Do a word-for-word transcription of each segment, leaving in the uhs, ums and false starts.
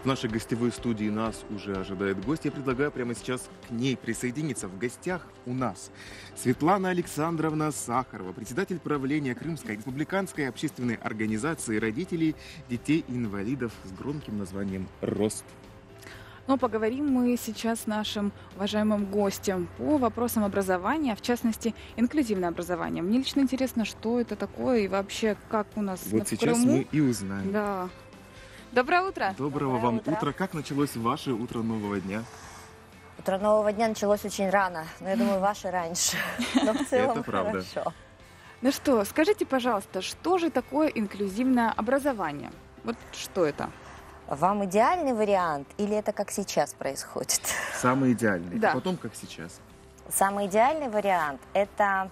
В нашей гостевой студии нас уже ожидает гость. Я предлагаю прямо сейчас к ней присоединиться. В гостях у нас Светлана Александровна Сахарова, председатель правления Крымской республиканской общественной организации родителей детей-инвалидов с громким названием «Рост». Но поговорим мы сейчас с нашим уважаемым гостем по вопросам образования, в частности, инклюзивное образование. Мне лично интересно, что это такое и вообще, как у нас Вот в сейчас Крыму. мы и узнаем. Да. Доброе утро. Доброго Доброе вам утро. утра. Как началось ваше утро нового дня? Утро нового дня началось очень рано, но я думаю, ваше раньше. Но в целом Это правда. хорошо. Ну что, скажите, пожалуйста, что же такое инклюзивное образование? Вот что это? Вам идеальный вариант или это как сейчас происходит? Самый идеальный. Да. А потом, как сейчас. Самый идеальный вариант – это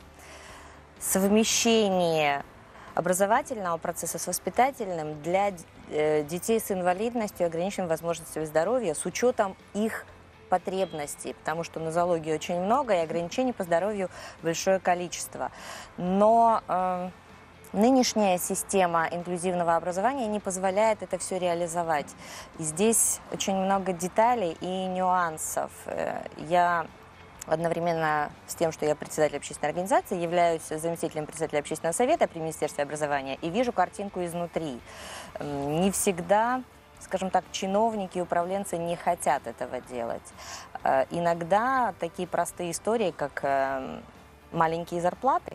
совмещение образовательного процесса с воспитательным для э, детей с инвалидностью и ограниченными возможностями здоровья с учетом их потребностей, потому что нозологии очень много и ограничений по здоровью большое количество. Но э, нынешняя система инклюзивного образования не позволяет это все реализовать. И здесь очень много деталей и нюансов. Э, Я одновременно с тем, что я председатель общественной организации, являюсь заместителем председателя общественного совета при Министерстве образования и вижу картинку изнутри. М, Не всегда, скажем так, чиновники и управленцы не хотят этого делать. Э, Иногда такие простые истории, как э, маленькие зарплаты,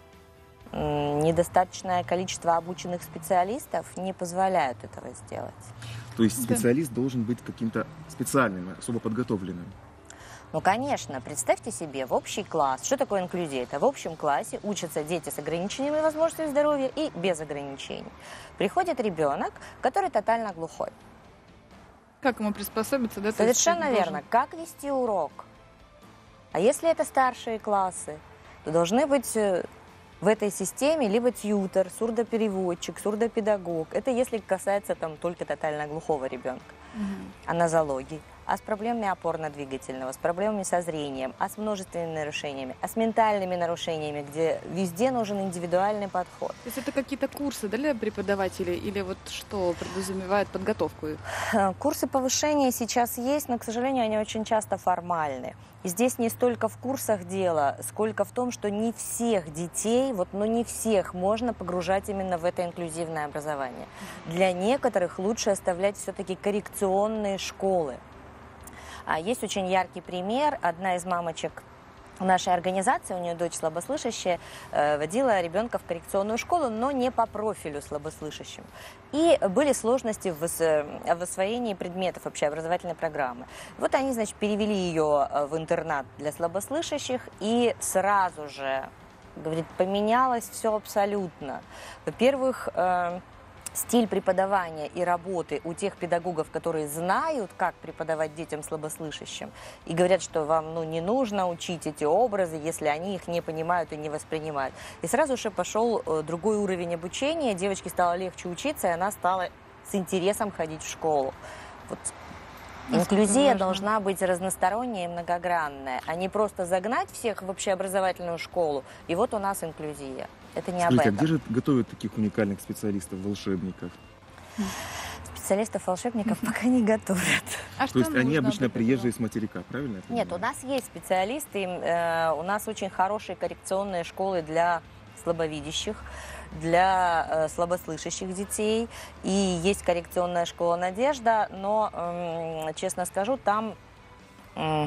м, недостаточное количество обученных специалистов не позволяют этого сделать. То есть Да. специалист должен быть каким-то специальным, особо подготовленным. Ну, конечно, представьте себе, в общий класс, что такое инклюзия? Это в общем классе учатся дети с ограниченными возможностями здоровья и без ограничений. Приходит ребенок, который тотально глухой. Как ему приспособиться? Да, то есть Совершенно должен- верно. Как вести урок? А если это старшие классы, то должны быть э, в этой системе либо тьютер, сурдопереводчик, сурдопедагог. Это если касается там только тотально глухого ребенка. Мгм. А нозологии, а с проблемами опорно-двигательного, с проблемами со зрением, а с множественными нарушениями, а с ментальными нарушениями, где везде нужен индивидуальный подход. То есть это какие-то курсы, да, для преподавателей или вот что подразумевает подготовку их? Курсы повышения сейчас есть, но, к сожалению, они очень часто формальны. И здесь не столько в курсах дело, сколько в том, что не всех детей, вот, ну не всех можно погружать именно в это инклюзивное образование. Для некоторых лучше оставлять все-таки коррекционные школы. А есть очень яркий пример. Одна из мамочек нашей организации, у нее дочь слабослышащая, э, водила ребенка в коррекционную школу, но не по профилю слабослышащим. И были сложности в, ос- в освоении предметов общеобразовательной программы. Вот они, значит, перевели ее э, в интернат для слабослышащих, и сразу же, говорит, поменялось все абсолютно. Во-первых, э, стиль преподавания и работы у тех педагогов, которые знают, как преподавать детям слабослышащим, и говорят, что вам ну, не нужно учить эти образы, если они их не понимают и не воспринимают. И сразу же пошел э, другой уровень обучения, девочке стало легче учиться, и она стала с интересом ходить в школу. Вот. Насколько Инклюзия важно. должна быть разносторонняя и многогранная, а не просто загнать всех в общеобразовательную школу, и вот у нас инклюзия. Это не об Скажите, а этом. где же готовят таких уникальных специалистов, волшебников? Специалистов-волшебников пока не готовят. А То что есть они нужно обычно для этого? приезжие с материка, правильно? я Нет, у понимаю? нас есть специалисты, э, у нас очень хорошие коррекционные школы для слабовидящих, для э, слабослышащих детей. И есть коррекционная школа «Надежда», но, эм, честно скажу, там м,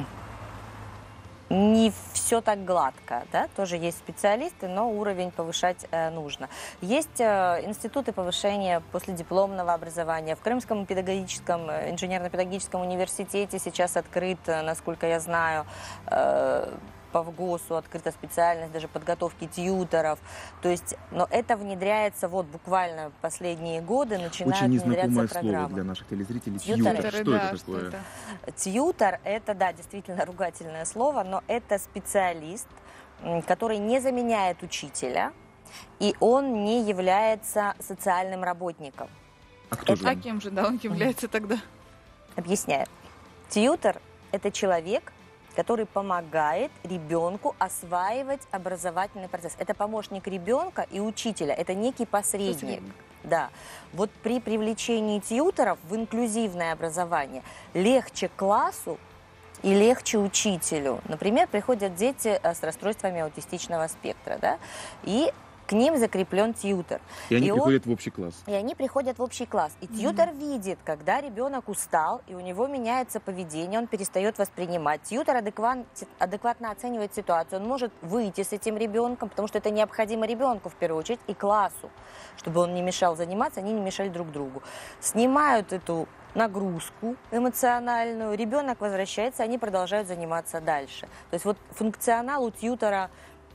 не все так гладко, да, тоже есть специалисты, но уровень повышать э, нужно. Есть э, институты повышения последипломного образования. В Крымском педагогическом, э, инженерно-педагогическом университете сейчас открыт, э, насколько я знаю, э, по ВГОСу открыта специальность даже подготовки тьюторов. То есть, но это внедряется вот буквально последние годы, начинают Очень незнакомое внедряться слово программы. для наших телезрителей. Тьюторы. Тьютор. Что да, это что такое? это? Тьютор – это, да, действительно ругательное слово, но это специалист, м, который не заменяет учителя, и он не является социальным работником. А кто же А он? кем же, да, он является тогда? Объясняю. Тьютор – это человек, который помогает ребенку осваивать образовательный процесс. Это помощник ребенка и учителя, это некий посредник. Посредник. Да. Вот при привлечении тьюторов в инклюзивное образование легче классу и легче учителю. Например, приходят дети с расстройствами аутистичного спектра, да, и к ним закреплен тьютор. И они и приходят он, в общий класс. И они приходят в общий класс. И тьютор mm-hmm. видит, когда ребенок устал, и у него меняется поведение, он перестает воспринимать. Тьютор адекват, адекватно оценивает ситуацию. Он может выйти с этим ребенком, потому что это необходимо ребенку в первую очередь и классу, чтобы он не мешал заниматься, они не мешали друг другу. Снимают эту нагрузку эмоциональную, ребенок возвращается, они продолжают заниматься дальше. То есть вот функционал у тьютора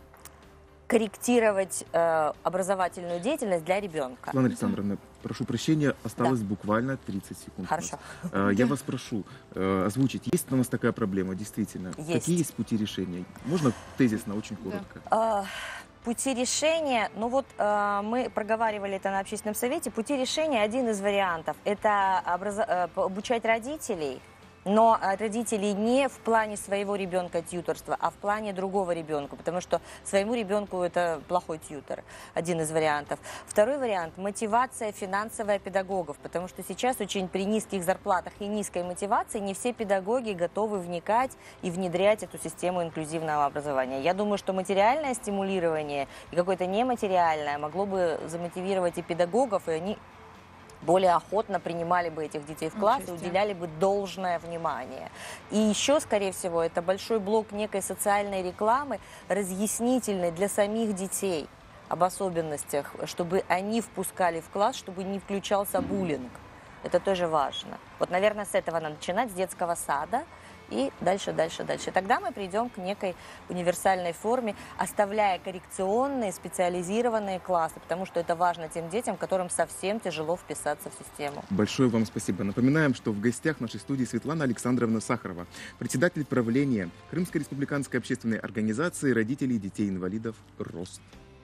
корректировать э, образовательную деятельность для ребенка. Светлана Александровна, прошу прощения, осталось да. буквально тридцать секунд. Хорошо. Э, я вас прошу э, озвучить, есть у нас такая проблема, действительно? Есть. Какие есть пути решения? Можно тезисно, очень коротко? Да. Пути решения, ну вот э, мы проговаривали это на общественном совете, пути решения, один из вариантов, это образ... э, обучать родителей, но родители не в плане своего ребенка тьюторства, а в плане другого ребенка, потому что своему ребенку это плохой тьютор, один из вариантов. Второй вариант – мотивация финансовая педагогов, потому что сейчас очень при низких зарплатах и низкой мотивации не все педагоги готовы вникать и внедрять эту систему инклюзивного образования. Я думаю, что материальное стимулирование и какое-то нематериальное могло бы замотивировать и педагогов, и они более охотно принимали бы этих детей в класс Участие. И уделяли бы должное внимание. И еще, скорее всего, это большой блок некой социальной рекламы, разъяснительной для самих детей об особенностях, чтобы они впускали в класс, чтобы не включался буллинг. Это тоже важно. Вот, наверное, с этого надо начинать, с детского сада. И дальше, дальше, дальше. Тогда мы придем к некой универсальной форме, оставляя коррекционные, специализированные классы, потому что это важно тем детям, которым совсем тяжело вписаться в систему. Большое вам спасибо. Напоминаем, что в гостях в нашей студии Светлана Александровна Сахарова, председатель правления Крымской республиканской общественной организации родителей детей-инвалидов «Рост».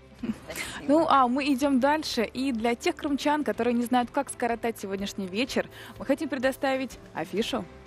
Ну, а мы идем дальше. И для тех крымчан, которые не знают, как скоротать сегодняшний вечер, мы хотим предоставить афишу.